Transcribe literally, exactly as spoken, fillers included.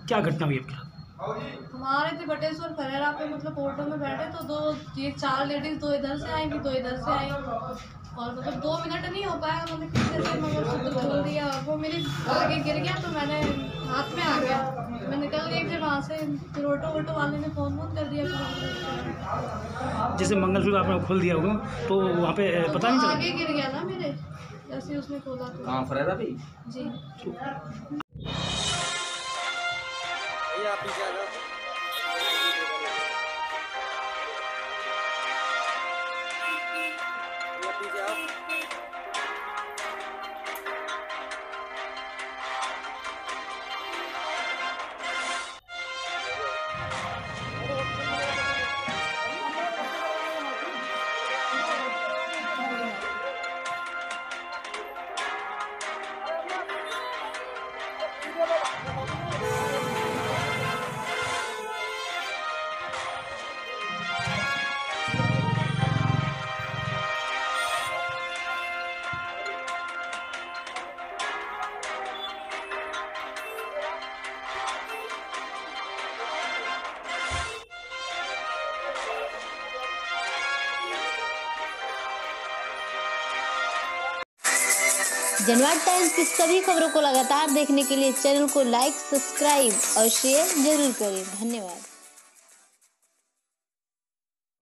क्या घटना हुई आपके साथ? हम आ रहे थे बटेश्वर फरेरा पे, मतलब ऑटो में बैठे तो दो ये चार लेडीज, दो इधर से आई थी दो इधर से आई, और मतलब दो मिनट नहीं हो पाया उन्होंने पीछे से मतलब खोल दिया, वो मेरे आगे गिर गया तो मैंने हाथ में आ गया, मैं निकल गई फिर वहाँ से। फिर ऑटो ऑटो वाले ने फ़ोन वोन कर दिया। जैसे मंगलसूत्र आपने खोल दिया होगा तो वहाँ पे तो पता नहीं चला? आगे गिर गया ना मेरे, जैसे उसने खोला तो। हाँ फरेरा भी जी भैया आप पीछे आ जाओ। भैया पीछे आओ। जनवाद टाइम्स की सभी खबरों को लगातार देखने के लिए चैनल को लाइक, सब्सक्राइब और शेयर जरूर करें। धन्यवाद।